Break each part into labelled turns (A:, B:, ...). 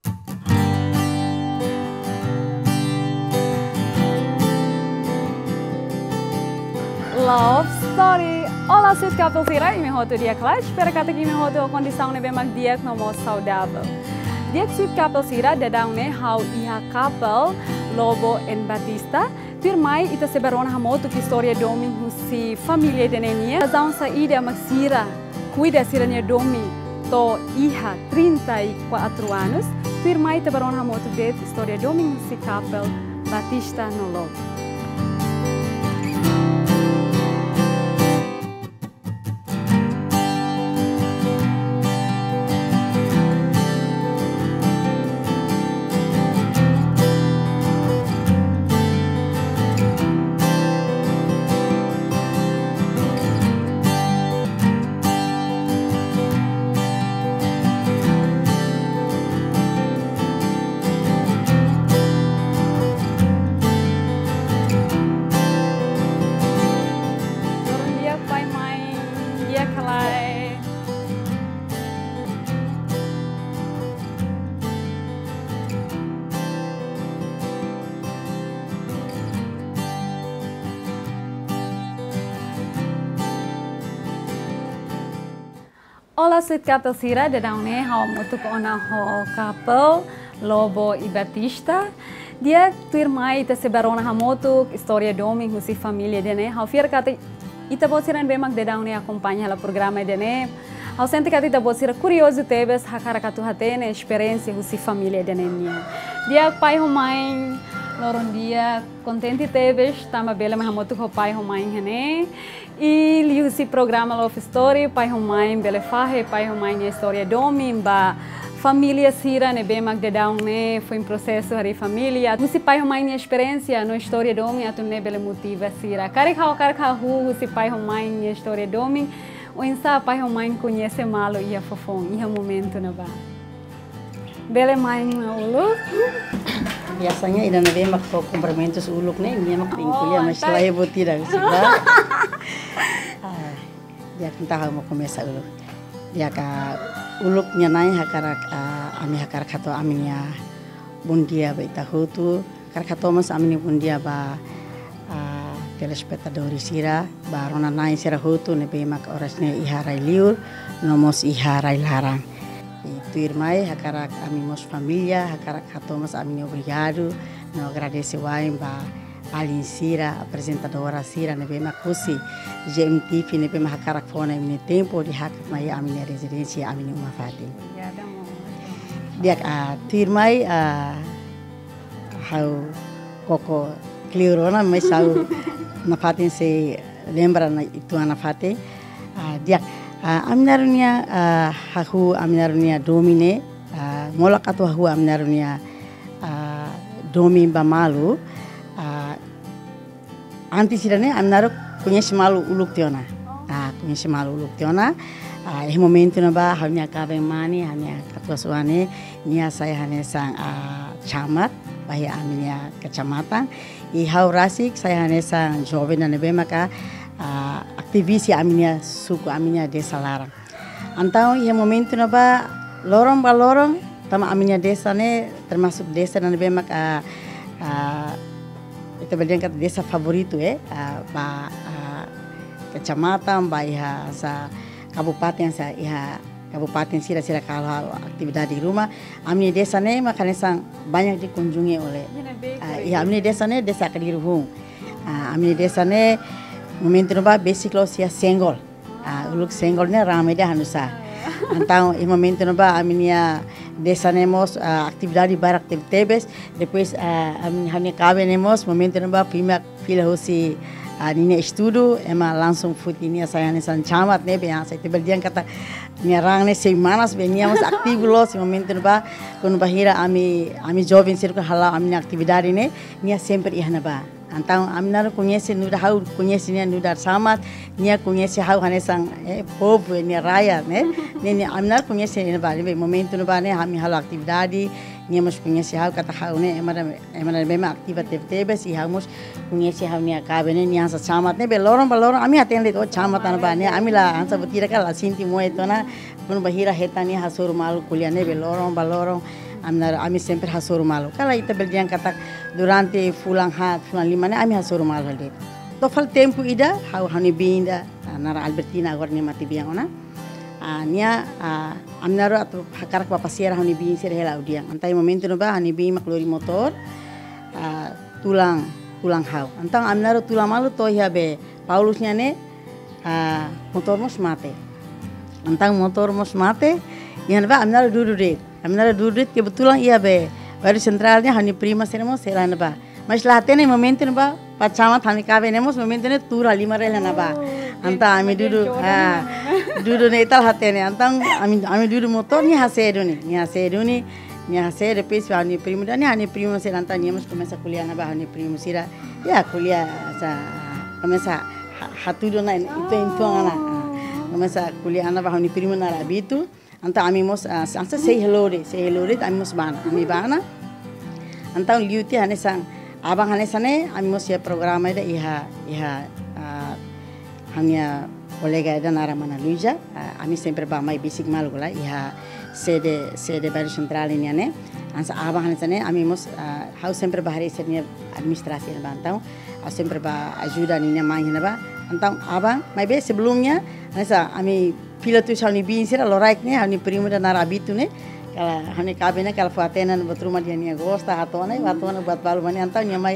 A: Love Story. Olá, sou Capel Sira e me roto dia clash para que me roto a condição de bem dia que não saudável. Dia que sou Capel Sira dadang ne how iha couple Lobo and Batista firmai ita sebarona hamoto que história domi si família de nenia. Razão saída magsira cuida siranya domi to iha 34 anos firmai ita barona hamoto de história domi si couple Batista no Lobo. Olá, sou Capel Sira, dadang ne how moto ko na ho couple Lobo e Batista. Dia firmai ita sebarona hamoto história domi husi família dene. How fier kata ita bosiran bemak dadang ne acompanha la programa dene. How sente kata ita bosira curioso tebes hakara katu hatene experiência husi família dene nia. Dia pai humain loron dia contente tebes tama bela hamoto ko pai humain hene. E liu si programa Love Story, pai humain bele fahe, pai humain a história domi, ba família sira ne bem magdedão ne foi um processo hari família. Musi pai humain a experiência no história domi atu ne bele motiva sira. Karikha hu si pai humain a história domi, o insa pai humain conhece malo ia fofong, ia momento na ba. Bele main ulu.
B: Biasanya ida nabe mak to cumprimentos uluk ne minha mak kuliah mas lá eu vou tirar sudah. Dia kita mau começar uluk. Dia ka uluk nyanai hakara ami hakara kato aminia bundia ba ita hutu kar kato mas amini bundia ba telespectadores sira ba rona nai sira hutu ne be mak orasne iharai liur nomos iharai larang. Itu irmai hakara amimos família hakara kato mas amini obrigado no agradece waim ba Alin Sira, apresentadora Sira, ne bema kusi GMTV ne bema hakarak fona ini tempo di hak mai amini residensi amini uma fati. Dia tirmai hau koko kliurona mas hau na fatin se lembra na itu na fati. Dia aminarunia hahu aminarunia domine molak atau hahu aminarunia domi bamalu. Anti sirane amnaro conhece malu uluk tiona. Conhece malu uluk tiona. Momento na ba hanya kabe mani hanya katua suane nia saya hanya sang camat bahaya aminia kecamatan. Hau rasik saya hanya sang joven na nebe maka aktivisi aminia suku aminia desa larang. Antau momento na ba lorong ba lorong tama aminia desa ne termasuk desa na nebe maka kita berdiam kata desa favorito ba kecamatan ba iha sa kabupaten sa iha kabupaten sira kalau aktivitas di rumah amni desa ne makanya sang banyak dikunjungi oleh iha amni desa ne desa Kadiruhung amni desa ne momento ba basic lo sia senggol uluk senggol ne ramai dah hanusa antau momento ba aminia desanemos atividade para actividades depois hanya cabenemos momento ba fila hosi nini estudo ema langsung fut ini saya nesan camat ne be saya berdiam kata nyerang ne semanas veníamos activos momento ba kun bahira ami jovem circo hala ami atividade ne nia sempre ihna ba antau amnar conhece nuda hau conhece nia nuda samat nia conhece hau hanesang povo nia raya ne nia amnar conhece ne ba momento ba ne ami hala atividade nia mos conhece hau kata hau ne emana bema actividades e hau mos conhece hau nia kabene nia sa samat ne be lorong ami atende o samat ana ba ne ami la ansa butira kala sinti mo etona kun bahira hetani hasur malu kuliah ne be lorong ami sempre hasuru malu. Kala ita berdiang kata durante fulang 5 ne ami hasuru malu halde. Tofal tempo ida hau hani binda nara Albertina agora ni mati biang ona. Nia amnaro atau hakarak papasiera hani bin sir hela udiang. Antai momento no ba hani bin maklori motor tulang hau. Antang amnaro tulang malu to be Paulusnya ne motor mos mate. Antang motor mos mate yan ba amnaro dudurit. Amnaro dudurit kebetulan ia be baru sentralnya hani prima seremo serana ba. Mas latene momento no ba pacamat hani kabe nemos momento ne tura 5 rela na ba. Anta ami dudu dudu ne ital hatene antang ami dudu motor ni hasedo ni hasedo pes ani primo dan ani primo ser anta niamos começa kuliah na ba ani primo sira ya kuliah sa começa hatudo na itu ana começa kuliah na ba ani primo na rabitu anta ami mos anta say hello de ami mos bana ami bana antang liuti ane sang abang ane sane ami mos ya programa ida iha hanya kolega da nara mana Luisa, ami sempre ba mai bisik malu lah, iha sede baru sentral ini ane, ansa abang ane sana, ami mos hau sempre bahari sernya administrasi na bantau, sempre ba ajuda ni na main na ba, antau abang, mai be sebelumnya, ansa ami pilotu sal ni bin sira loraik ne, ami primo da nara abitu ne, kala hani kabina kala fuatena buat rumah dia ni agosta hatona buat balu mani antau nyamai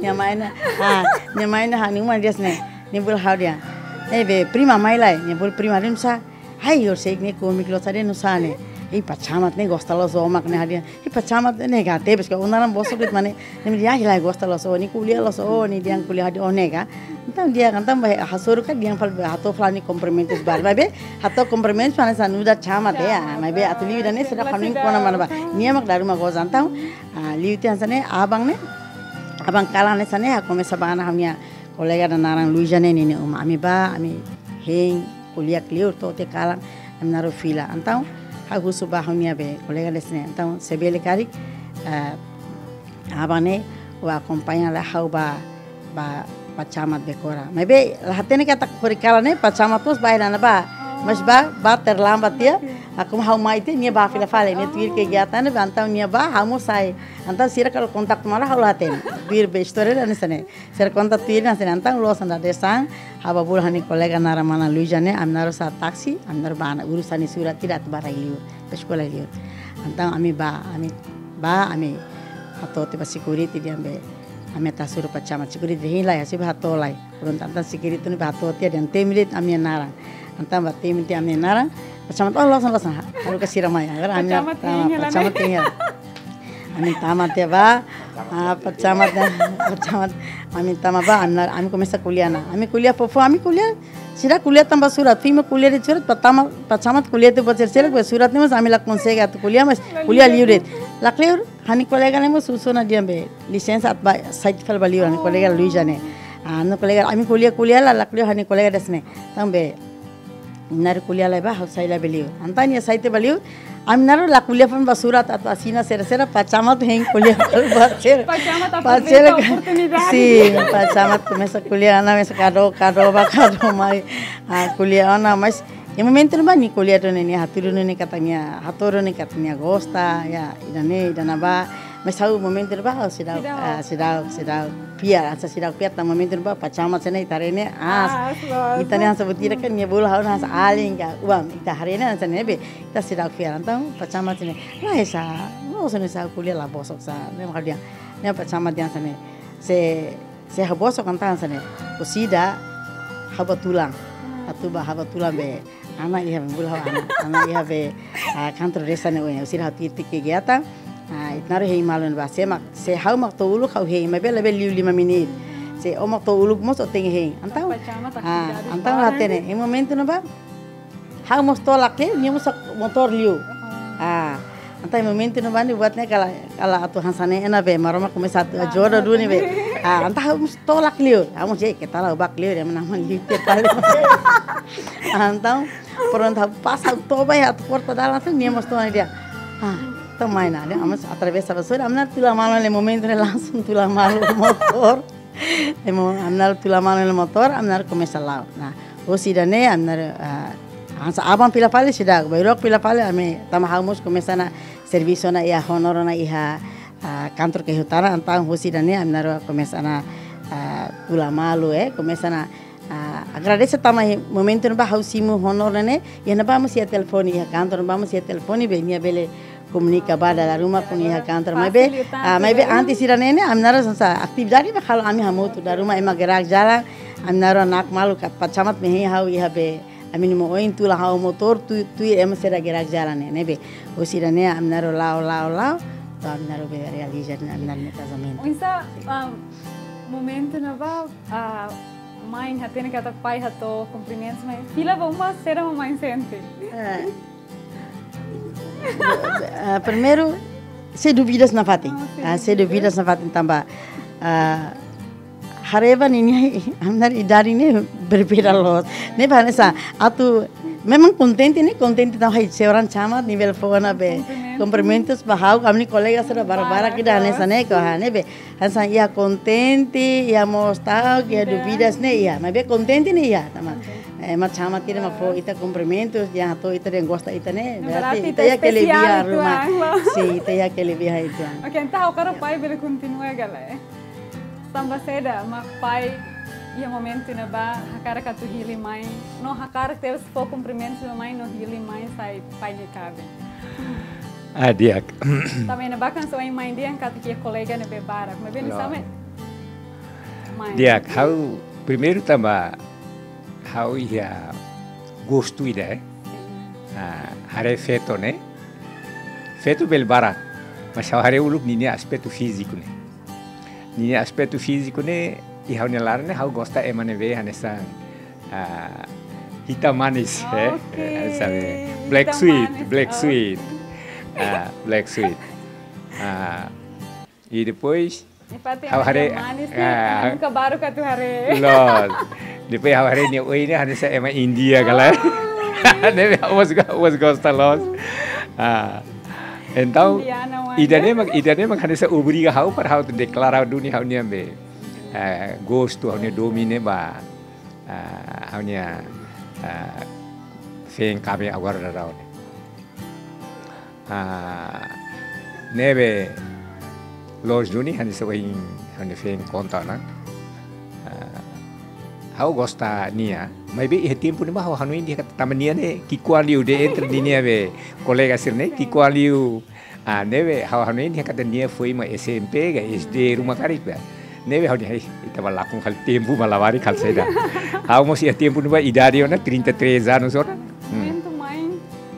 B: na hani umah dia sene, ni bul hau dia. Be prima mai lai ne bol prima rin sa hai yor sek ne ko miklo sare no sa ne ei pachamat ne gostalo so mak ne hadia ei pachamat ne ga te bes ka unaram bosokit mane ne dia hilai gostalo so ni kuliah lo so ni diang kuliah hadi onega entam dia kantam hasuru ka diang fal hato flani compromisos bar be hato compromisos mana sa nuda chamat ya mai be atuli dane sera khanin kona mana ba niamak daru ma go jantau liuti hansane abang kala ne sane ha kome sabana hamnya kolega dan narang Luisa ne nini ami heng kuliah clear to te kalang am naru fila antau hagu subah hamia be kolega desne antau sebele kari abane wa acompanha la hau ba pacamat bekora maybe lahatene kata kurikala ne pacamat tos bairana ba mas ba terlambat ya aku mau maite nia ba fila fale ne tuir kegiatan ne antau nia ba hamu sai antau sira kalau kontak malah hau laten tuir be story dan sene sira kontak tuir na sene antau lo sanda desang haba bul hani kolega nara mana Luisa ne am naro sa taksi am naro bana urusan surat tidak barai liur sekolah liur antau ami atau tiba security dia be ami tasuru pacamat security hilai asib hatolai kurun tantan security ne bato tia dan temilit ami nara antau ba temiti ami nara pacamat losan haru ka siramai agar ami pacamat tinggal ami tamat ya ba pacamat ami tamat ba ami começa kuliah na ami kuliah popo ami kuliah sira kuliah tambah surat fima kuliah di surat pacamat kuliah tu baca selek surat ni mas ami lak konsega tu kuliah mas kuliah liuret lak liur hani kolega ne mas susuna dia be lisensi at ba site fal baliur hani kolega Luisa ne anu kolega ami kuliah la lak liur hani kolega desne tambe nar kuliah la ba hausai la beliur antanya site beliur ami naru la kuliah pun basurat atau asina sera pacamat heng kuliah bacer si pacamat começa kuliah ana mes kado mai kuliah ana mas yang momento ba ni kuliah do ni haturu ni katanya gosta ya idana ba mas hau momento ba sidau piar ta momento ba pacamat sene itarene itane han sabutira kan ya bol hau has aling ga uam ita harene sene be ita sidau piar antang pacamat sene la esa no sene sa kuliah la bosok sa ne madia ne pacamat yang sene se habosok antang sene usida habatulang haba tulang be anak iha bul hau anak iha be kantor desa ne usida hati kegiatan itnaru hei malun ba se hau mak to uluk hau hei mabe lebe liu 5 menit se omak to uluk mos oteng hei antau latene e momento no ba hau mos tolak ni mos motor liu antai momento no ba ni buatnya kala atu hansane ena be maroma come satu jodoh dua ni be anta hau mos tolak liu mos je ketala bak liu ya menang liu pale antau pronto pas hau to ba ya porta dalam tu ni mos to dia Tomai na, amas atravessa a vassoura, amnar tula mano no momento ne langsung tula mano motor, amnar tula mano no motor, amnar começa lá, na, o sidane amnar ansa abang pila pale sidak, bairok pila pale ame tamahamos começa na serviço na ia honor na ia kantor kehutanan antang hosi dane amnaro começa na pula malu começa na agradecer também momento no bahausimu honor né e na vamos ia telefone ia kantor vamos ia telefone be nia bele comunica bada la rumah com ia kantor mas be antes ira nene amnaro sa atividade ba kalau ami hamotu da rumah ema gerak jalan amnaro nak malu ka pacamat mehe hau ia be amin mo oin tu la hau motor tu ema sera gerak jalan ne be hosi dane amnaro lao amnaro be realizar amnaro ne casamento
A: Unsa momento na ba mãe hatene kata pai hato cumprimentos mas fila ba uma será uma mãe sente
B: primeiro sem dúvidas na fatin sem dúvidas na fatin tambah hareva nini amnar idari ne berbeda los ne banesa atu memang contente tau hai seorang camat nível fona be cumprimentos bahau kami colega sudah bara kita nesa ne ko ne be hansa ia contente ia mostrar que dúvidas ne ia mas be contente ne ia tama mas camat kira ma fo ita cumprimentos ya to ita den gosta ita ne berarti ita ya que le via rumah si ita ya que le via itu
A: okay então o cara pai bele continua galera tambah seda mak pai ia momento na ba hakara katu hili mãe no hakara teve se for cumprimentos na mãe no hili mãe sai pai ne cabe
C: dia
A: também na bacan so em mãe dia katu que colega ne bebara mas bem sabe mãe
C: dia how primeiro tambah how ia gosto ida hare feto ne feto bel barat mas hare uluk nini aspecto físico ne nini aspecto físico ne e hau nelar ne hau gosta emane ve hanesa hitam manis sabe black sweet e depois hau hare
A: nunca baru katu hare
C: los depois hau hare ne oi ne hanesa ema India kala ne was gosta los então idane mag hanesa obriga hau para hau declarar dunia hau ne be gosto hau ne domine ba hau ne feng kami agora rau nebe los duni hanesa wain hau ne feng konta na hau gosta nia mai be e tempo ne ba hau hanu dia kata tamania ne ki kualiu de entre dinia be colega sirne ki kualiu neve hau hanu dia kata dia foi ma SMP ga SD rumah karib ba neve hau dia ita balakung hal tempo malawari kal seda hau mos ia tempo ne ba idade ona 33 anos ora
A: momento mãe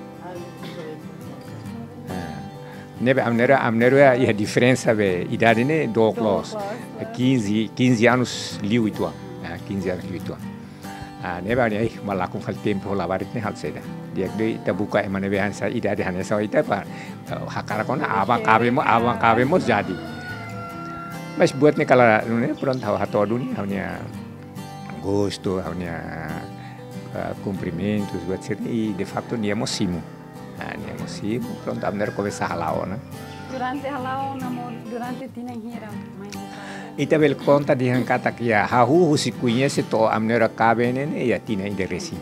C: neve amnero ia diferença be idade ne doklos 15 anos liu itu 15 anos liu itu neve ai malakung hal tempo lawari ne hal seda dia ita buka emane be hansa idade hanesa ita pa hakara kona abang kabemo jadi mas buat ne kala ne pronto hato dunia haunya gosto haunya cumprimentos buat sini de facto nia mosimo pronto amner começar halao na
A: durante tina hira
C: ita bel conta di kata kia hahu si conhece to amner cabe ne ya tina ide resi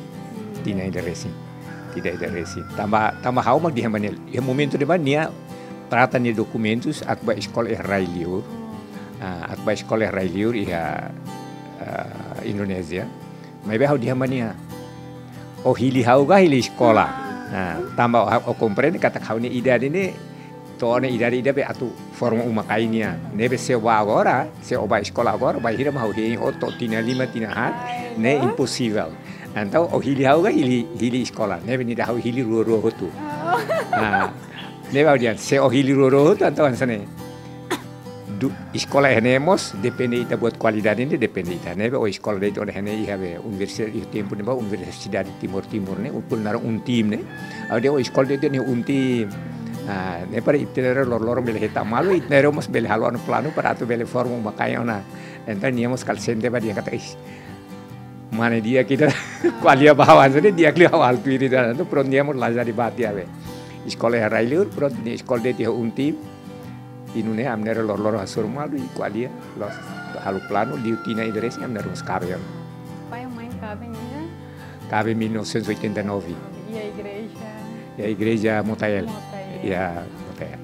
C: tidak ada resi tambah hau mag di hamanel e momento de mania trata ni documentos akba escola Railiur akba escola Railiur ia Indonesia mai be hau di hamania o hili hau ga hili escola tambah o comprende kata hau ni idade ne to ne idade be atu forma uma kainia nebe se wa agora se oba escola agora vai hira mau hi o to tina 5 tina hat ne impossível. Então o hili hau ga hili escola nebe ni hau hili ruo tu nebe audian se o hili ruo tu então ansane escola henemos depende ita buat qualidade ini depende ita nebe o escola de ita hene iha be universidade ita tempo neba universidade timur ne upul naro tim ne audio o escola de ita ne tim ne para itinerário lor bele heta malu itinerário mas bele halo anu plano para atu bele forma makaya ona então niamos kalsente ba dia kata mana dia kita qualia bawa saja dia kli awal tu ini dan tu pronto niamos lajar di bati ave sekolah Railiur pronto ni sekolah dia tim inune amner lor hasur malu qualia los halu plano liutina idresi amner uns cabe
A: pai mãe cabe ainda
C: cabe 1989
A: e a igreja
C: Motael. Ya,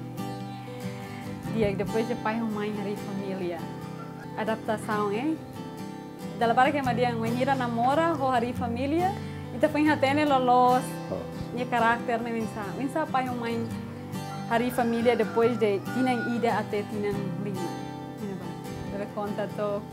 A: dia depois de pai e mãe hari família. Adaptação, hein? Dalam para que dia mengira namora ho hari família, ita põe hatene lolos, nya karakter ne minsa pai e mãe hari família depois de tinang ida até tinang lima. Ini ba? Deve conta to.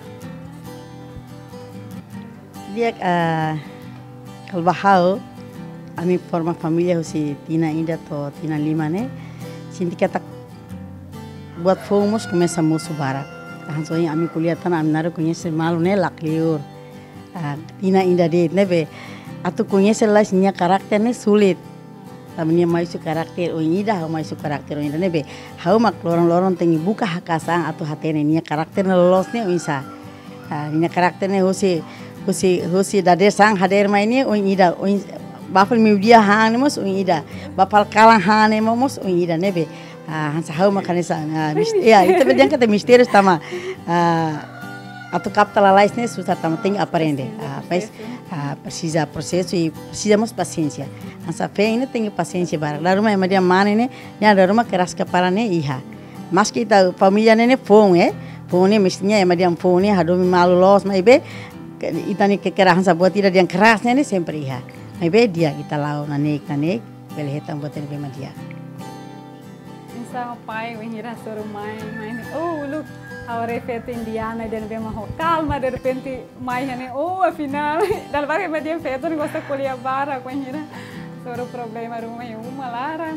B: Dia kalbahau ami forma família husi tina ida to tina lima ne sinti kata buat fomos começa musu barak hansonya ami kuliah tan ami naru conhece malu ne lakliur tina ida de nebe atu conhece las nya karakter ne sulit tamnya mai su karakter o ida mai su karakter o ida nebe hau mak lorong tengi buka hakasang atu hatene nya karakter ne lolos ne isa nya karakter ne husi dade sang hader maini o ida bapal media hane mos ida bapal kalang hane mos ida nebe hansa hau makanesa ya itu bedian kata mistério tama atu capta la lais ne susah tama tem aprende mas precisa processo e precisamos paciência hansa fe ini tem paciência bara la rumah media mane ne ya da rumah keras kepala ne iha mas kita família ne phone phone mestinya media phone hadomi malu los mai be itani kekerahan buat tidak yang kerasnya ini sempre iha. Mai be dia kita lau nanik beli hetang buat lebih dia.
A: Insa pai mengira suruh main. Oh look, aware fete indiana dan be mau calma de repente mai ne oh afinal dal bare me dia fete não gosta kuliah bara ko mengira suruh problema rumah uma lara.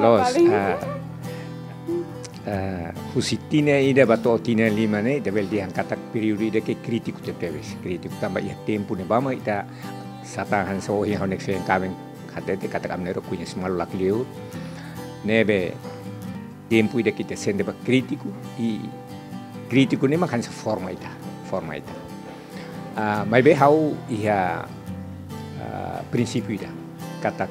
C: Husitina ida bato tina lima ne debel dia katak periode ida ke kritiku teteves kritiku tambah ia tempo ne bama ita satahan so yang honek fen kamen katete katak amnero kunya semalu lakleu nebe tempo ida kita sende ba kritiku ne makan forma ita mai be hau ia prinsipio ida katak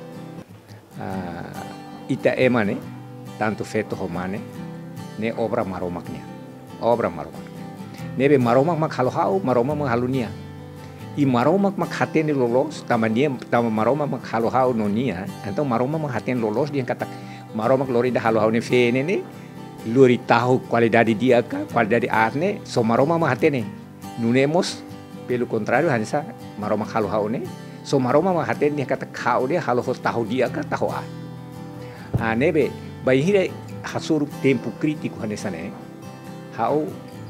C: ita emane tanto feto homane ne obra maromaknya nebe maromak mak halo maromak mak halunia i maromak mak haten lolos tama maromak mak halo nonia então maromak mak haten lolos dia kata maromak lori da halo ne fene ne lori tahu qualidade dia ka qualidade arne so maromak mak hatene nunemos pelo contrário hansa maromak halo ne so maromak mak haten dia kata kau dia halo tahu dia ka tahu nebe bahire hasur tempo crítico hanesane hau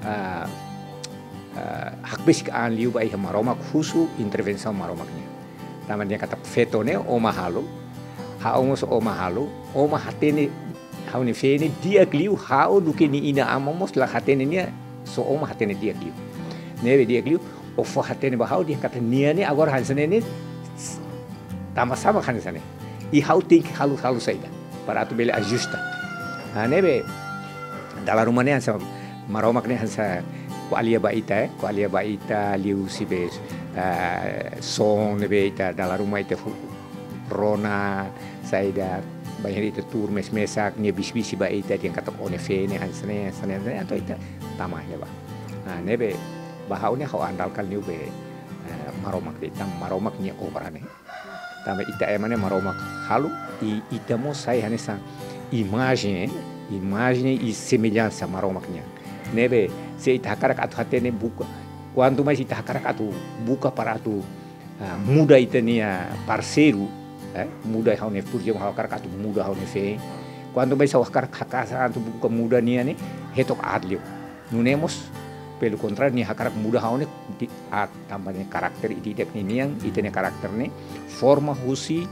C: hakbesik an liu bai maromak husu intervenção maromaknya taman dia kata fetone oma halo hau mos oma halo oma hatene hau ni fene dia liu hau duke ni ina amamos la hatene nia so oma hatene dia liu nebe dia liu ofo hatene ba hau dia kata nia ne agora hansane ne tama sama hansane i hau tik halu saida para atu bele ajusta nebe dalam rumahnya hansa maromaknya hansa kualia baita liu sibes song nebe ita dalam rumah ita rona saida banyak itu tur mesak nya bis baita yang kata one fene hansane atau ita tamah leba nebe bahaunya kau andalkan liu be maromak ita maromaknya obrane tama ita emane maromak halu ita mo sai hanesa imagem e semelhança maromaknya nebe se itakarak atu hatene buka quanto mais itakarak atu buka para atu muda itania parceiro muda haune purje hakarak atu muda haune fe quanto mais hakarak hakasa atu buka muda nia ne hetok adlio nunemos pelo contrário ni hakarak muda haune tambahnya karakter ididak ni yang itene karakterne forma husi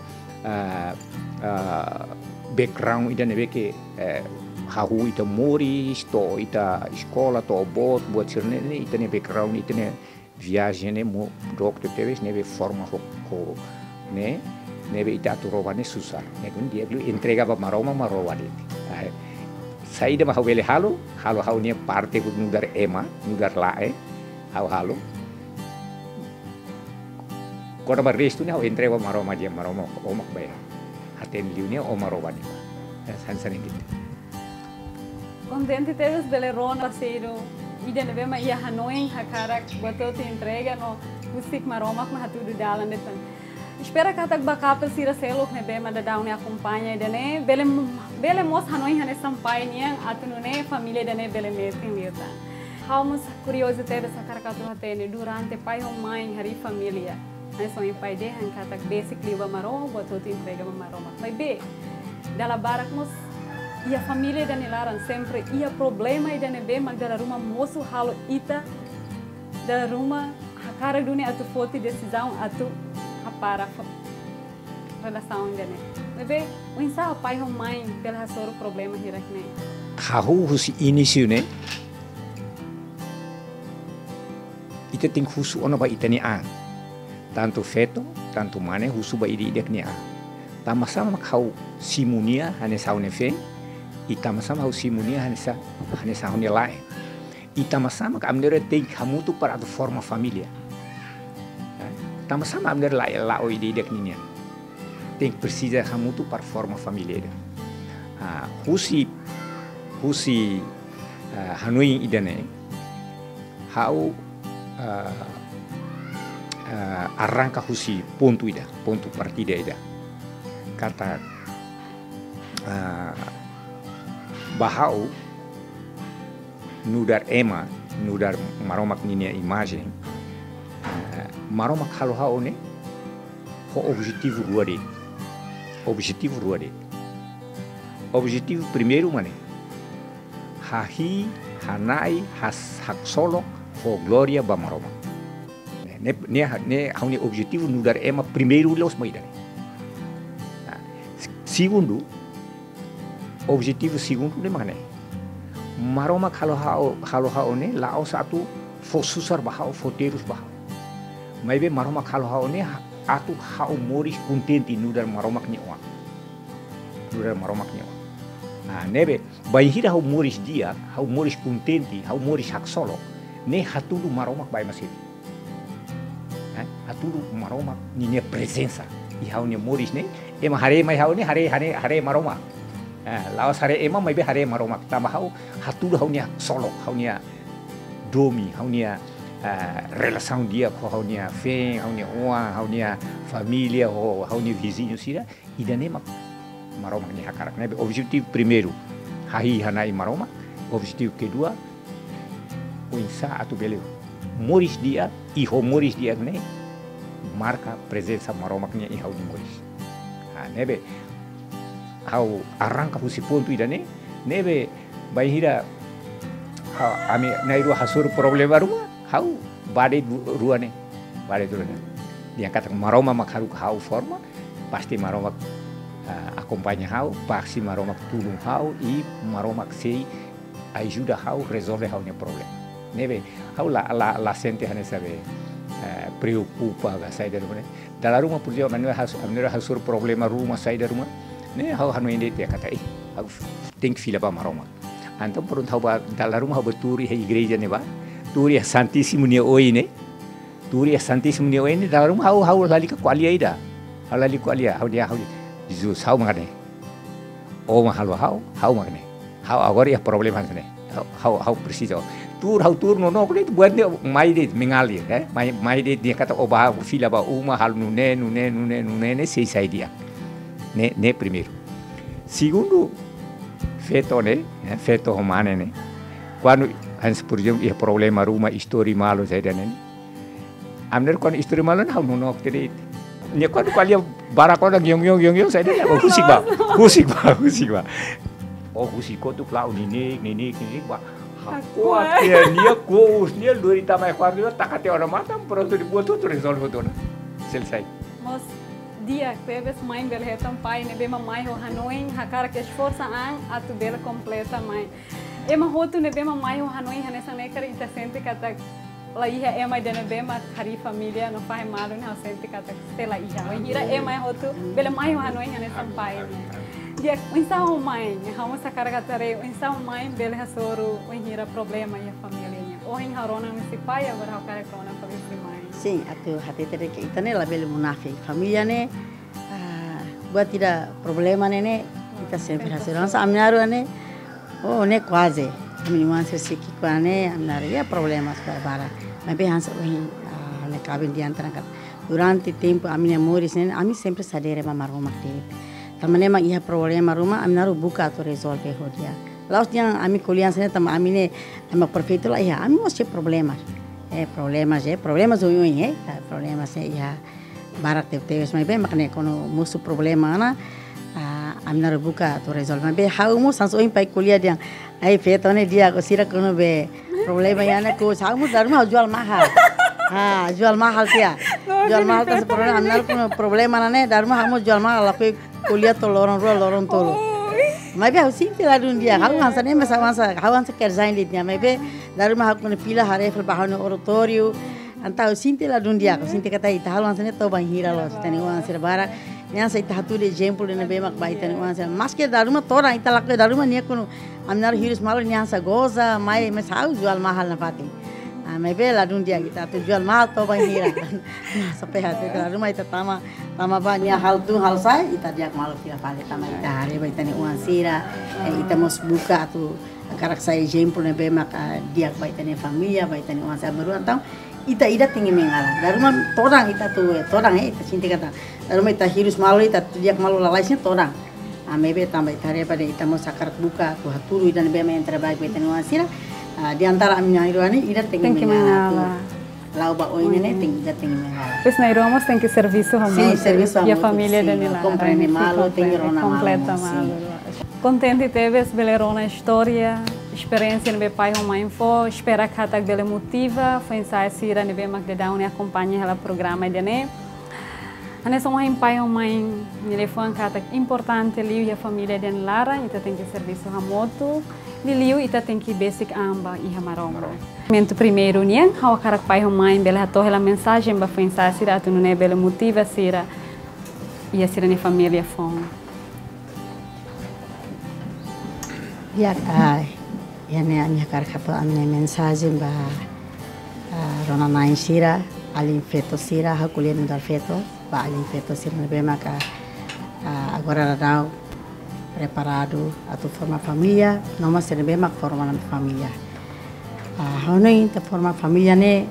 C: background ida nebe ke hahu ita mori sto ita escola to bot buat sirne ne ita ne background ita ne viagem ne mo dokter teves nebe forma ho ne nebe ita tu robane susah ne kun dia lu entrega ba maroma de saída ma hawele halo ne parte bu nudar ema nudar lae halo kota ba restu ne ho entrega maroma dia maroma omak bay haten liunia o marobani hansan gitu.
A: Contente teves belerona parceiro ida neve ma ia Hanoi hakarak botou te entrega no musik maromak ma hatu dalan depan. Espera que atak bakapel sira selok ne bema da daun acompanha dane bele mos hanoi hane sampai niang atunune família dane bele metin liota. Haumos curiosidade dessa caracatu hatene durante pai ou mãe hari família. Né sonho pai de han katak basically ba maroma botou entrega ba maroma. Mas be dala barak mos ia família dane laran sempre ia problema dane be mag dala ruma moço halo ita da ruma hakara dunia atu foto decisão atu para relação dele. Bebê, o ensaio pai ou mãe pela razão do problema hirak né.
C: Hahu husi início né. Ita tem husu ona ba itani ang. Tanto feto, tanto mane husu ba iri idek ni ang. Tama-sama kau simunia hane saune fe. Itama-sama kau simunia hane saune lain. Itama-sama ka amnere tem hamutu para a forma família. Sama-sama amner la o ide ninya. Tem precisa hamutu para forma família. Husi hanui idane. Hau arranca husi ponto partida ida. Kata bahau nudar ema, nudar maromak ninya imagem. Maromak halo hao ne ho objetivo ruade. Objetivo primeiro mane. Hahi, hanai, hak solo ho gloria ba maromak. Ne hauni objetivo nudar ema primeiro los maidane. Segundo, objetivo segundo ne mane. Maromak halo hao ne lao satu fo susar bahao foterus bahao. Mas bem maromak halo ne atu hau moris contente nudar maromak nyawa. Nebe baihira hau moris dia, hau moris contente, hau moris hak solo. Ne hatudu maromak bai masih. Hatudu maromak ninya presença. I hau ne moris ne, ema hare mai hau ne hare maromak. Laos hare ema mai be hare maromak. Tama hau hatudu hau ne solo, hau ne domi, hau ne relação dia com a minha fé, a minha família, a minha vizinho, sira, e daí maroma ni hakarak. Objetivo primeiro, hahi hanai maroma. Objetivo kedua, o insa atu beleu. Moris dia e ho moris dia ne marca presença maroma nya e hau ni moris. Nebe hau arranca husi ponto ida nebe baihira ame nairu hasur problema rumah. Hau badai ruane. Dia kata maroma makharu hau forma, pasti maroma acompanha hau, pasti maroma tulung hau e maroma sei ajuda hau resolve hau ne problema. Nebe hau la sente hane sabe preocupa ga sai da rumah. Dalam rumah por dia manera hasur problema rumah sai da rumah. Ne hau hanu inde dia kata hau tem que fila ba maroma. Então por hau ba dalam rumah hau beturi he igreja ne ba. Turi Santíssimo nia oi ne. Turi Santíssimo nia oi ne dalam hau lali ke kualia ida. Hau lali kualia hau dia hau Jesus hau magane. Oh mahalo hau magane. Hau agora ia problema ne. Hau precisa. Tur no kulit buat dia mai de mengalir mai de dia kata oba fila ba uma hal nune ne sei dia. Ne primeiro. Segundo feto romane ne. Quando Hans por exemplo, ia problema rumah histori malo saya dan ini. Amner kon histori malo na hau nunok tadi. Nya kon kalia barak kon gyong saya dan husik ba. Oh husik ko tu klau ninik ba. Kuat dia kuus dia duri tamai kuarto takate orang mata pronto dibuat tu resolve tu na. Selesai.
A: Mas dia pebes mãe bel hetam pai ne bema mãe ho hanoin hakara que esforça an atu bela completa mãe. Ema hotu ne bema mai ho hanoi hanesang nekar ita sente kata la iha ema dene bema hari família no faz malo ne sente kata stela iha o hira ema hotu bela mai ho hanoi hanesang pai dia insa ho mai hamo sakara kata re insa ho mai bela hasoro o hira problema ia família o hin harona nisi pai agora o cara krona família mai
B: sim atu hati tere ke itane la bela munafi família ne buat tidak problema ne kita sempre hasoro sa amnaru ne. Oh, ne quase. Minuman sesi kikuane amnar ya problema para. Tapi hans ne kabin di antara kat. durante tempo a minha moris né a mim sempre sadere mama rumah dele também memang ia problema rumah a mim naru buka atau resolve dia laos yang a mim kuliah sini também a mim né ama perfeito lá ia a mim mostra problemas problemas oi problemas ia barak teves mas bem makanya kono musuh problema ana a mim naru buka atau resolve mas bem how mo sans oi pai kuliah dia ai feito né dia ko sira kono be problema yana ko how mo darma jual mahal jual mahal dia. Jual mahal tas problema amnal punya problema nane darma kamu jual mahal tapi kuliah to lorong tolo. Mai be hausin pila dunia. Kau hansane masa kawan kerjain lidnya. Mai be darma aku ne pila harefel bahane oratorio. Anta hausin pila dunia. Hausin kata ita halu hansane to bang hira los. Tani wan sir bara. Nya sa ita hatu de exemplo de be mak bai tani wan sir. Maske darma tora ita lakwe darma nia kuno amnar hirus malo nya sa goza mai mas hau jual mahal na pati. Mai be la dunia kita tu jual mahal to bang hira. Sampai hati darma ita tama banyak hal tu hal saya ita dia malu pila pale tama ita hari bai tani wan sira ita mos buka tu karak saya exemplo ne be mak dia bai tani familia bai tani wan sa baru antau ita tinggi mengala darma torang ita tu torang ita cinta kata darma ita hirus malu ita dia malu lalaisnya torang mebe tambah ita hari pada ita mos sakarak buka tu haturu dan be yang terbaik bai tani wan sira di antara aminya irwani ida tinggi mengala lau ba oi nene tinggi mengala
A: Pues na iramos tem que serviço a
B: sim serviço a
A: e a família Daniela
B: compreende malo tem rona
A: completa malo contente teves belerona história experiência nebe pai o mãe fo espera que atak bele motiva foi ensaio sira nebe mak de down e acompanha ela programa de ne ane são mãe pai o mãe nele foi um atak importante liu e a família de Lara ita tem que serviço a moto liu ita tem que basic amba e hamarongo momento primeiro niang hawa karak pai o mãe bela to ela mensagem ba foi ensaio sira tu não é bele motiva sira e a sira ni família fome
B: ya ne anya karkato amne mensagem ba rona nain sira alin feto sira hakulen mudar feto ba alin feto sira be maka agora dau preparado atau forma família não mas ser bem mak forma na família honoi ta forma família ne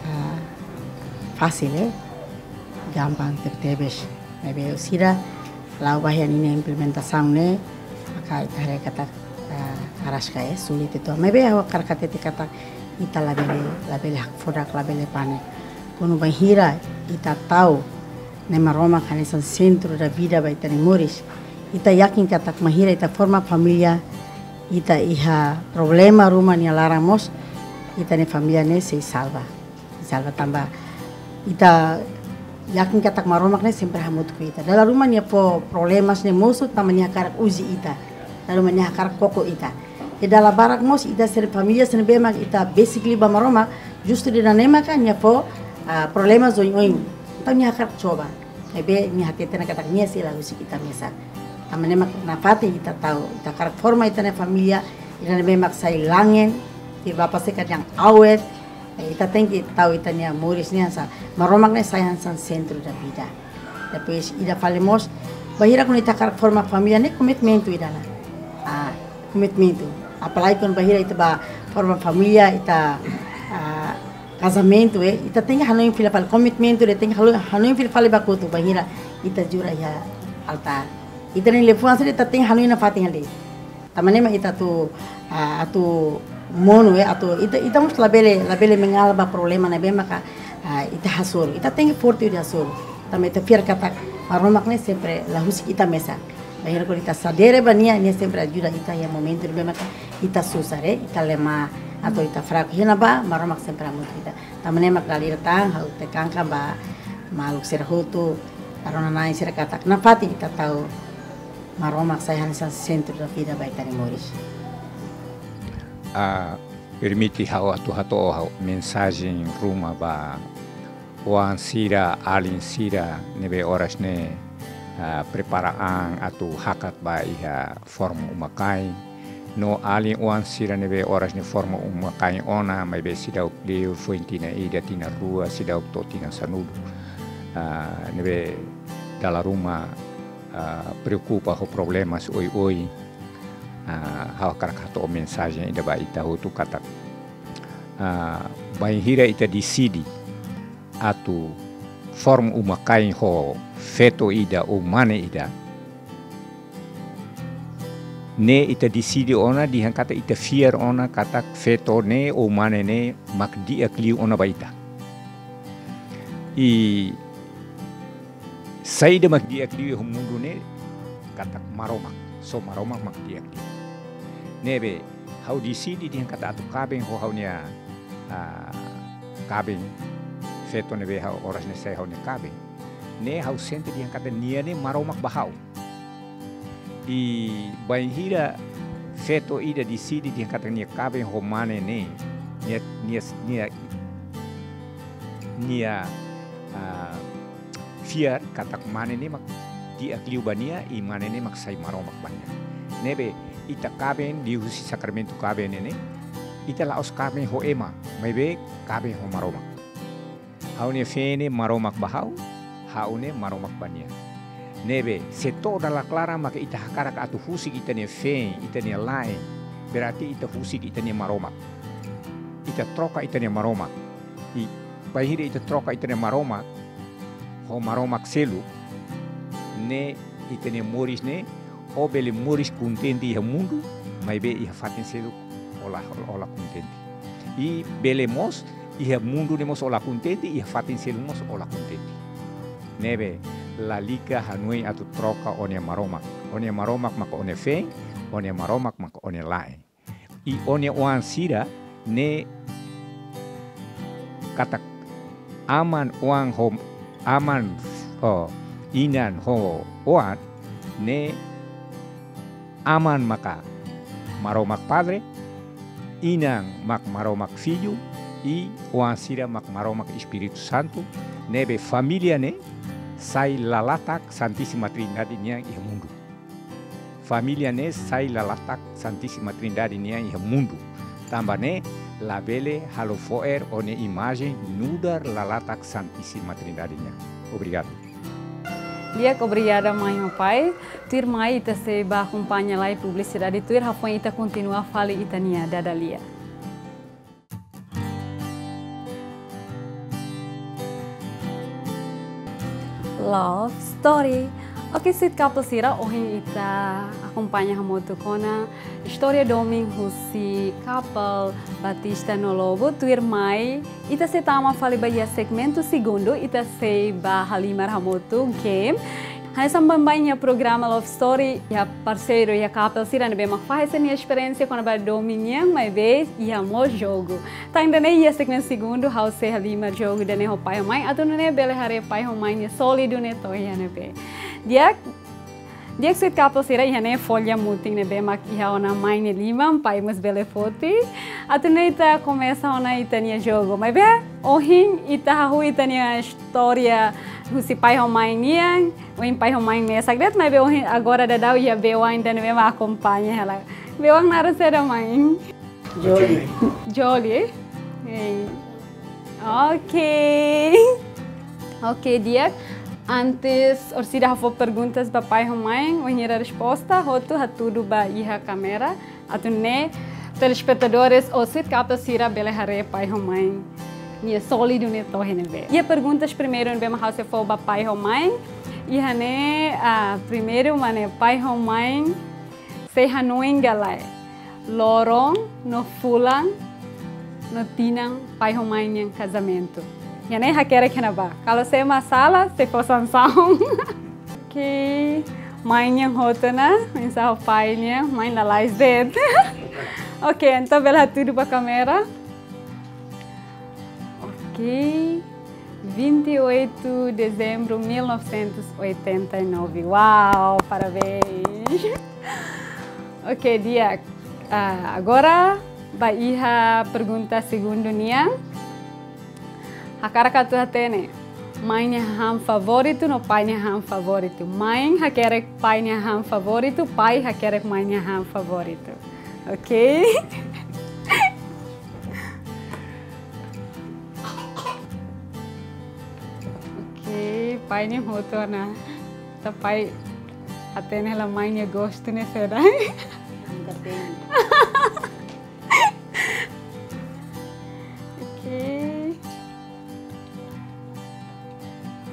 B: fácil gampang tertebes maybe sira lau bahian ini implementação ne maka itare kata aras kaya sulit itu maybe awak karkate kata ita labele hak fodak labele pane kono bahira ita tahu nema Roma kanisan centro da vida ba ita moris ita yakin kata mahira ita forma familia ita iha problema rumah ni laramos ita ne familia ne se salva tambah ita yakin kata maroma ne sempre hamut ku ita dalam rumah ni po problemas ne musuh tamanya karak uzi ita dalam manya karak koko ita dalam barak mos ita ser familia sen bemak ita basically ba maroma justru di nema kan ya po problemas oi tamanya karak coba ebe ni hati tena kata nya sila usi kita mesa tamane mak na pati ita tahu ita karak forma ita ne familia ita ne bemak sai langen ti bapa sekat yang awet ita tengki tahu ita nya morisnya sa maromak ne sayan san centro da vida depois ida falemos bahira kun ita karak forma familia ne commitment ida na commitment apalagi kun bahira ita ba forma familia ita casamento ita tem hanoin fila fal commitmento de tem hanoin fila fal bakutu bahira ita jura ya altar ita ne lefuan se ita tem hanoin na fatin ali tamane ma ita tu atu mono atau ita mus labele mengalaba problema na be maka ita hasur ita tem forte de hasur tamai ita fiar kata maromak ne sempre la husik ita mesa bahira ko ita sadere bania ne sempre ajuda ita ya momento de be maka ita susare ita lema atau ita fraco hina ba maromak sempre amut kita tamane mak dalir tang hau te kangka ba maluk serhutu arona nai sira kata na pati ita tahu maromak saya hansa centro da vida ba ita ni moris
C: permite hau hau mensagem ruma ba wan sira alin sira nebe horas ne preparaan atau hakat ba iha forma umakai no alin wan sira nebe horas ne forma umakai ona mai be sidau liu fuentina ida tina rua sidau to tina sanudu nebe dalam rumah preocupa com problemas oi hal karakato mensagem ida ba ita tu kata bain hira ita decidi atu form uma kain ho feto ida o mane ida. Ne ita decide ona dihan kata ita fear ona kata feto ne o mane ne mak dia kliu ona baita. I saida mak dia kliu ho mundu ne kata maromak. So maromak mak dia kliu. Nebe hau decide dihan kata atu kabeng ho haunya kabeng feto ne be hau oras ne sai hau ne kabeng. Ne hau sente dihan kata nia ne maromak bahau. I banhira feto ida decide dihan kata nia kabeng ho mane ne nia fiar kata mane ne mak dia kliu bania I mane ne mak sai maromak bania. Nebe ita kabeng di husi sakramento kabeng ne ita laos kabeng ho ema mebe kabeng ho maromak. Haune fene maromak bahau, haune maromak bania. Nebe seto dala klara maka ita hakarak atu husik ita ne fe, ita ne lain. Berarti ita husik ita ne maromak. Ita troka ita ne maromak. I bahiri ita troka ita ne maromak. Ho maromak selu. Ne ita ne moris ne o bele moris contenti iha mundu, mai be iha fatin selu ola contenti. I bele mos iha mundu ne mos ola contenti, iha fatin selu mos ola contenti. Nebe la liga hanui atu troka one maromak maka one fe, one maromak maka one lain. I one oan sira ne kata aman oan ho aman inan ho oan ne aman maka maromak padre, inang mak maromak filho, I oan sira mak maromak Espírito Santo, nebe familia ne sai lalatak Santíssima Trindade niang iha mundu. Familia ne sai lalatak Santíssima Trindade niang iha mundu. Tamba ne labele halofoer one imagem nudar lalatak Santíssima Trindade niang. Obrigado.
A: Dia obrigada mãe e pai. Tir mai ita se ba acompanha lá e publicidade tuir hafon ita continua a fale itania dadalia. Love Story. Oke, sit kapal sira ohin ita acompanha hamoto kona história doming husi kapal Batista no Lobo tuir mai ita se tama fale bahia segmento segundo ita se ba halimar hamoto game. Hai sambambanha programa Love Story ya parceiro ya kapal sira ne be mak faz essa experiência quando ba dominhang mai be ia mo jogo. Tá ainda ne ia segmento segundo how se halima jogo de ne ho pai mãe atu ne bele hare pai ho mãe ne solido ne to ia ne be. Dia que se kapal sira ia ne folha muting ne be mak ia ona mãe ne lima pai mas bele foti. Atu ne ita começa ona itania jogo. Mai be ohin ita hu itania história husi pai ho mãe niang o pai ho mãe ne sagret mai be ohin agora dadau ia be ainda ne be ma acompanha ela. Be wang nara sera mãe.
B: Jolie.
A: Jolie. Hey. Ok, dia. Antes, orsida hafo perguntas ba pai ho mãe, o a resposta, hotu hatudo ba iha kamera, atune telespectadores o sit kapal sira bele hare pai ho mãe. Nia sólido ne to hene be. Ia perguntas primeiro ne be ma hause fo ba pai ho mãe. Iha ne primeiro mane pai ho mãe se hanuing galai. Lorong no fulang no tinang pai ho mãe yang casamento. Ya nem hakera kenaba. Kalau saya masalah, saya kosan saung. Ok. Mãe yang hotana, mensal pai nya, mãe na lais dead. Ok, então bela tudo para a câmera. Ok. 28 de dezembro de 1989. Uau, parabéns. Ok, dia. Agora vai a pergunta segundo nia. A cara que tu tem, mãe ham favorito no pai ham favorito. Mãe quer pai ham favorito, pai quer mãe ham favorito. Ok? Ok, pai nem hoto na. Tá pai até nela mãe gosto né será? Ok.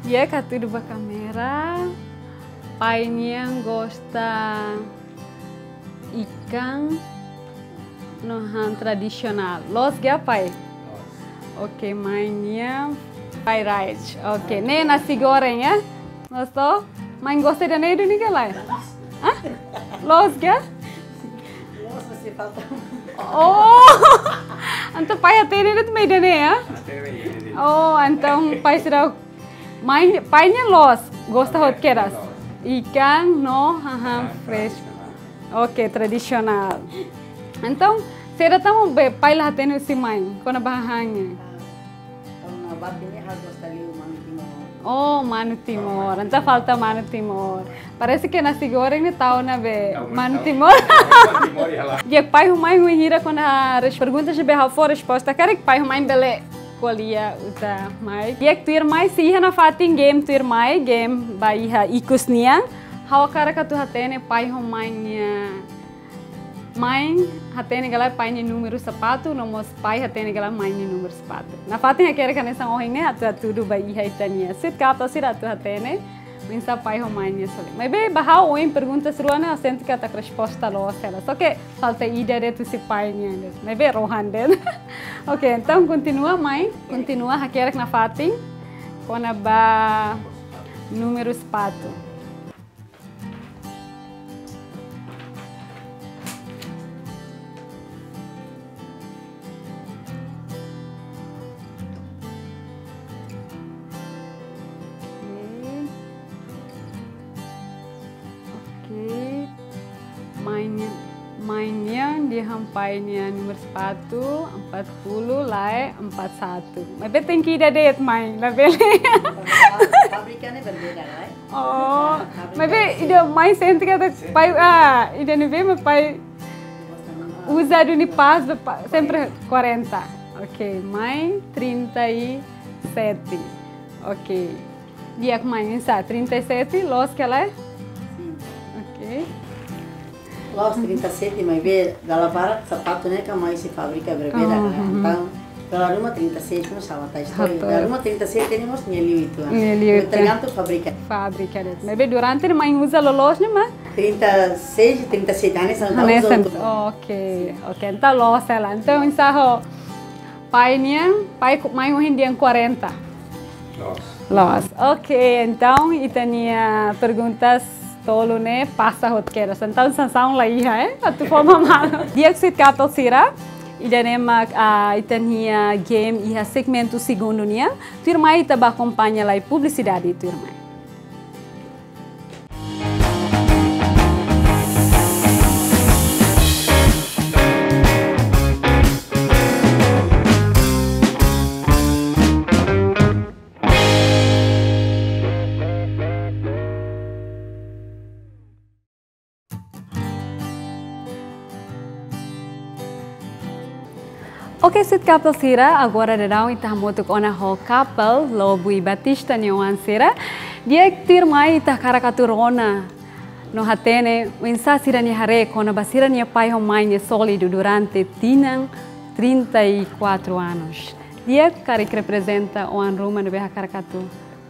A: Dia katu dua kamera. Painnya gosta ikan nohan tradisional. Los gak pai? Oke, mainnya pai rice. Oke, ne nasi goreng ya? Los to? Main gosta dan itu nih kalai? Hah? Los gak?
B: Los masih falta.
A: Oh, anto pai atene itu medan ya? Oh, então pai sudah main painya los gosta hot keras. Ikan no fresh. Oke, tradisional. Então, você tamu be pai lá tem esse mãe, quando bahangnya.
B: Kalau nabat ini harus tali Manu Timor.
A: Oh, Manu Timor. Então falta Manu Timor. Parece que nasi goreng ni tahu na be Manu Timor. Dia pai rumai hira quando as perguntas de berra for resposta, cara que pai rumai bele kolia uta mai. Dia tuir mai si na fatin game tuir mai game bai ha ikus niang. Hawa cara ka tu hatene pai rumai nya. Mãe, hatene galera pai ni número sapato, nomos pai hatene galera mãe ni número sapato. Na fatin aquele que nessa honra né, atu tudo bai haitania. Sit kapta sira tu hatene, mensa pai romai ni sole. Mas bem bahau oin perguntas ruana, assento que a resposta lo ela. Só que falta ida de tu se pai ni ainda. Mas bem rohan den. Ok, então continua mãe, continua aquele que na fatin, quando ba número sapato. Mainnya di hampainya nomor sepatu 40 lai 41. Tapi tinggi dah det main lah beli.
B: Pabrikannya berbeda, right?
A: Oh, tapi ida main senti kata pai ida neve pai usa do ni pas sempre 40. Ok, main 37. Ok. Dia que main sa 37 los que ela é? Ok.
B: Los 37, mas vê, galapara sapato né que a mãe se fabrica berbeda, então pela rumah 36 não sabe tá história. Pela rumah 37 temos nyeliu itu.
A: Nyeliu.
B: Tergantung fábrica.
A: Fábrica deh. Mas durante mãe usa lolos nih mah?
B: 36, 37 anos são
A: Ok, ok. Então los ela. Então ensaho pai mãe uhin dia 40. Los. Ok, então itania perguntas tolo ne passa hot keras. Então sansão lá ia, atu forma malo. Dia que se kapal sira, idanemak itania game iha segmento segundo nia. Turmai taba acompanha lá publicidade turmai. Ok, sit kapal sira, agora dadau itah motuk ona ho kapal, Lobo e Batista nyoan sira. Dia tirmai itah karakaturona. No hatene, wensa sira ni hare, kona basira ni pai homai sólido durante 34 anos. Dia que representa o Roma no Beha Karakatu.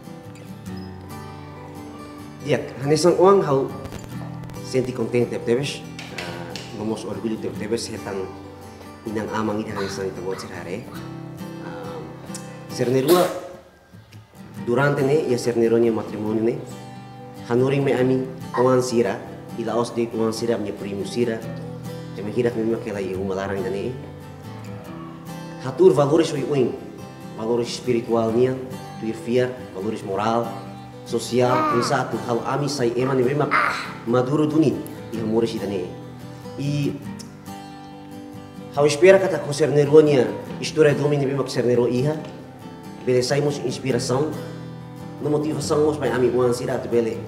D: Dia, hanesan uang hau senti contente tebes, ngomos orgulho tebes hetang inang amang ini hanesan itu buat sirare. Sernerua durante ne ya serneronya matrimonio ne, hanuring me ami uang sira, ilaos de uang sira punya primo sira, jame hirak me makela i umalarang dane. Hatur valores uing, valores espiritualnya, tuir fiar, valores moral, sosial, satu hal ami sai eman memang maduro duni i amores dane. I hau espera kata ko serneronya história domini memang sernero iha, bele saimos inspiração, no motivação mos pai ami uang sira tu bele.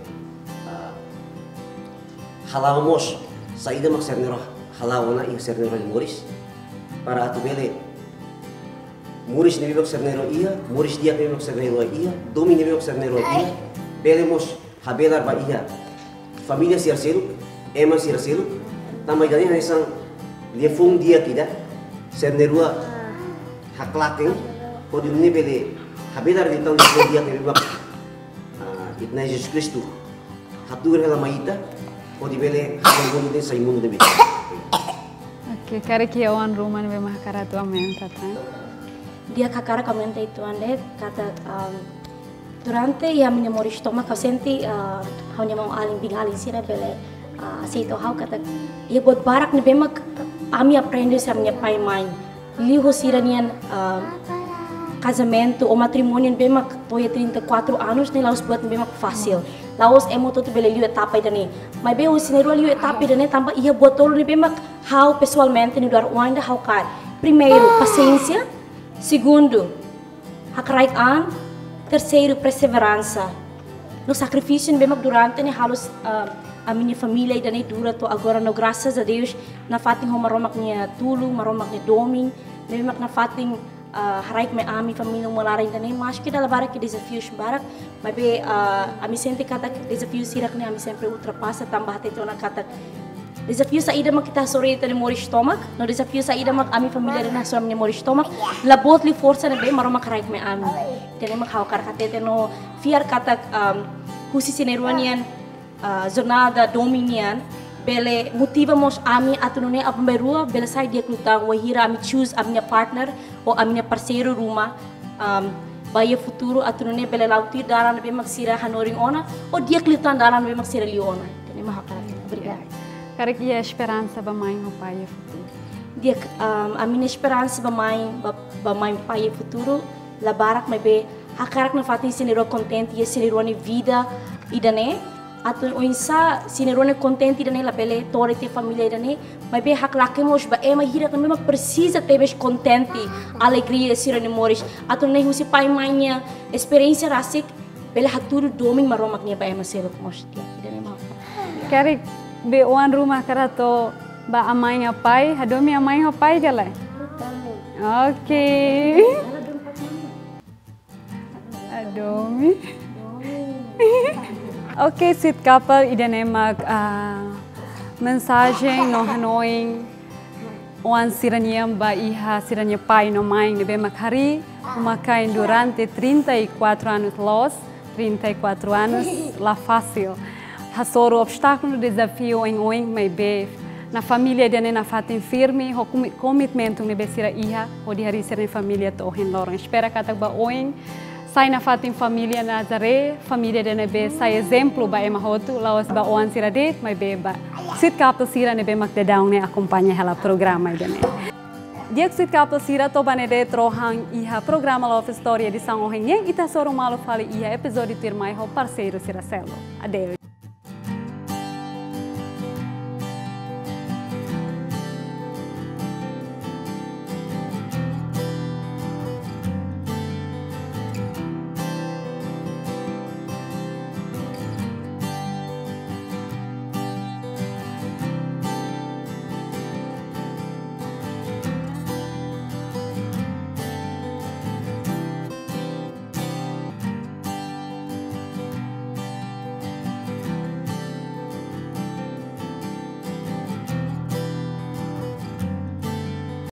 D: Halamos saída mak sernero halawana i sernero moris para tu bele Muris ni bibok sernero iya, muris dia bibok sernero iya, domi ni bibok sernero iya, belemos habelar ba iya. Familia sirselu, ema sirselu, tambah gani haisang lefung dia tidak, sernerua haklaking, kodi ni bele habelar di tahun dia bibok itna Jesus Kristo. Hatur hela maita, o di bele hatur de sa imundo de bit.
A: Oke, kare ki oan rumah be makaratu amen tatan.
E: Dia kakara comenta itu ande kata durante ia minha mori estômago eu senti hanya mau alim bingali sira bele aceito hau kata ia buat barak ne bemak ami aprende sa minha pai mãe liho sira nian casamento ou matrimônio bemak toia 34 anos ne laos buat bemak fácil laos emo tutu bele liu etapa idane mas be o sineiro liu etapa idane tamba ia buat tolo ne bemak hau pessoalmente ne dar uanda hau kar primeiro paciência segundo hakraikan terceiro perseverança no sacrifício bemak durante ne halos a minha família e dane dura to agora no graças a Deus na fating maromak niya tulong maromak niya doming bemak na fating haraik me ami família malaray dane mas que dalabara que desafios barak mas be a mi sente kata desafio sirak ne ami sempre ultrapassa tambah teto na kata desafio sa ida mak kita sorita ni mori stomach no desafio sa ida mak ami família na so ni mori stomach labot li força na be maromak haraik me ami dane mak hawkar katete no fiar kata husi sineruanian jornada dominian bele motivamos ami atunune apamberua bele sai dia klutang wahira ami choose a minha partner ou a minha parceiro rumah baia futuro atunune bele lautir daran be maksira hanoring ona ou dia klutang daran be maksira liona dane mak hawkar obrigada
A: kare ki esperança ba mãe o pai futuro
E: dia a minha esperança ba mãe pai futuro la barak be hakarak na fatin sinero contente e sinero ni vida idane atun oinsa sinero ni contente idane la bele tore te família idane mas be hak lakemos ba ema hira que mesmo precisa ter bes contente alegria sira ni moris atun nei husi pai mãe experiência rasik bele haturu doming maromak ni ba ema sero mos dia idane ma
A: kare be oan rumah karato ba amai pai hadomi amai pai jala oke adomi oke sweet couple idane mag mensagem no hanoing oan siraniam ba iha sirania pai no mãe ne be makhari umakain durante 34 anos los 34 anos la fácil hasoro obstáculo desafio em oing mai be na família dene na fatin firme ho commitmento ne besira iha o di hari sira família to hen lorong espera kata ba oing sai na fatin família Nazaré família dene be sai exemplo ba ema hotu laos ba oan sira det mai be ba sit couple sira ne be mak de down ne acompanha ela programa dene dia sit couple sira to banede trohang iha programa Love Story de São Oheng ita soro malo fale iha episódio tir mai ho parceiro sira selo adeus